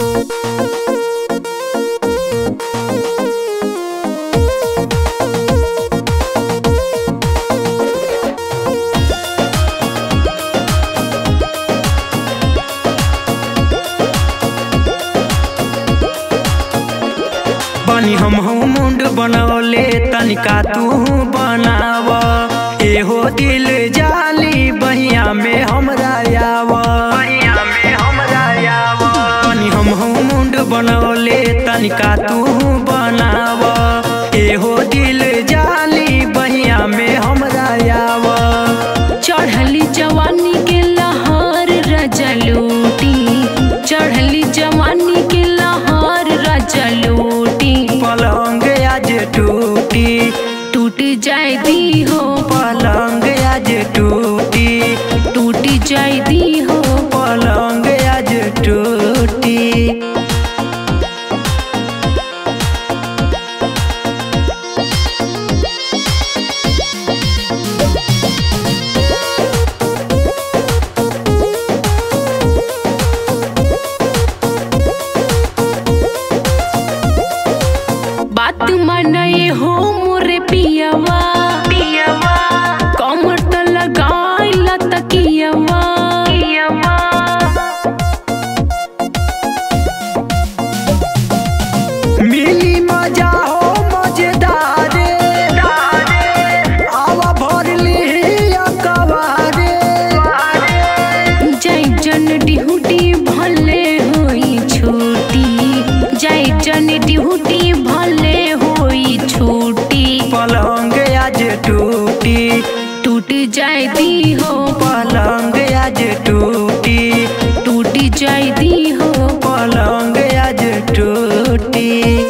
बनी हम मुंड बनौले तनिका तू बनाव, एहो दिल जाली बहिया में हमरा आव, बनी हम मुंड बनौले तनिका तू बनाव, एहो दिल जाली बहिया में हमरा आव। चढ़ली जवानी के लहर राजा लूटी, चढ़ली जवानी के लहर राजा लूटी। पलंग आज टूटी टूट जाए दी हो, पलंग आज टूटी टूट जाए दी हो, पलंग आज टूटी। बात मनाए हो मोरे पियवा, कमर तो लगाइला तकियवा। मिली मजा हो मजेदार, आवा भर ली अकबारे। जय जन डिहुटी भले होई छोटी, जय जन डिहुटी भले होई छोटी। पलंग आज टूटी टूट जाए दी हो, पलंग आज टूटी टूट जाए दी हो, पलंग आज टूटी।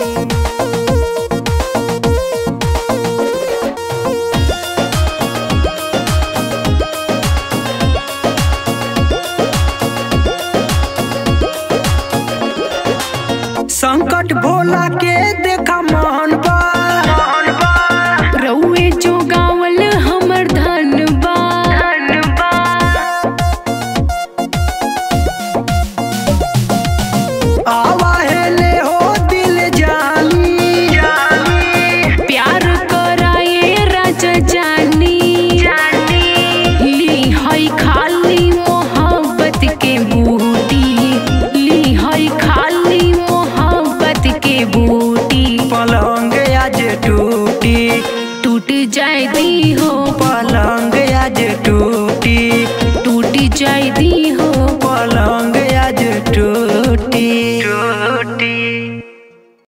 संकट भोला के देखा मान बा, रउए जो गावल हमर धन बा। आवा है ले हो दिल जानी, प्यार कराए राजा जानी, ली हई खाली मोहब्बत के बूटी, ली हई खाली मोहब्बत के बूटी। पलंग आज टूटी टूट जाए दी हो, पलंग आज टूटी टूट जाए दी हो, पलंग आज टूटी।